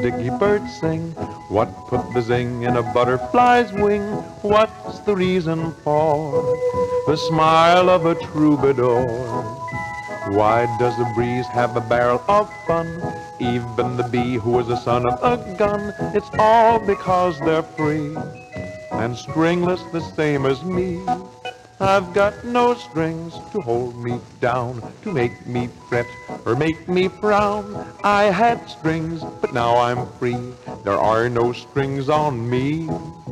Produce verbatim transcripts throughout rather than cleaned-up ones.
sticky birds sing? What put the zing in a butterfly's wing? What's the reason for the smile of a troubadour? Why does the breeze have a barrel of fun? Even the bee who is the son of a gun. It's all because they're free and stringless the same as me. I've got no strings to hold me down, to make me fret or make me frown. I had strings, but now I'm free. There are no strings on me.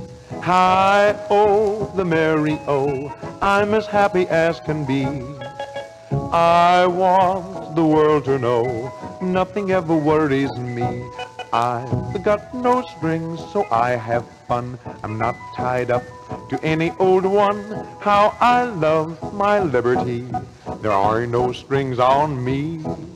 Hi-oh, the merry-oh, I'm as happy as can be. I want the world to know nothing ever worries me. I've got no strings, so I have fun. I'm not tied up to any old one. How I love my liberty. There are no strings on me.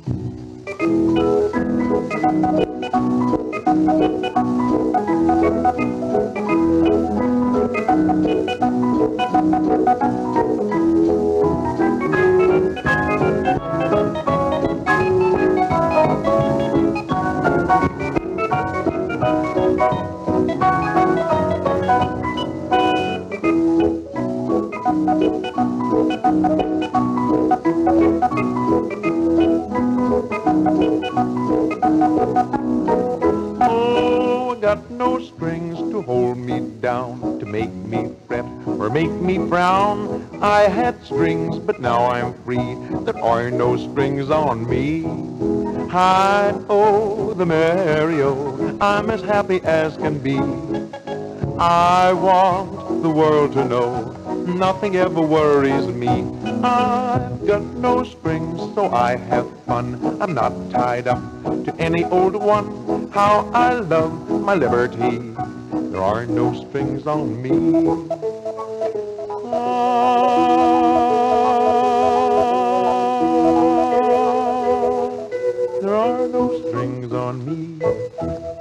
Oh, I got no strings to hold me down, to make me fret or make me frown. I had strings, but now I'm free. There are no strings on me. Hi-oh, the merry-oh, I'm as happy as can be. I want the world to know nothing ever worries me. I've got no strings, so I have fun. I'm not tied up to any old one. How I love my liberty. There are no strings on me. Ah, there are no strings on me.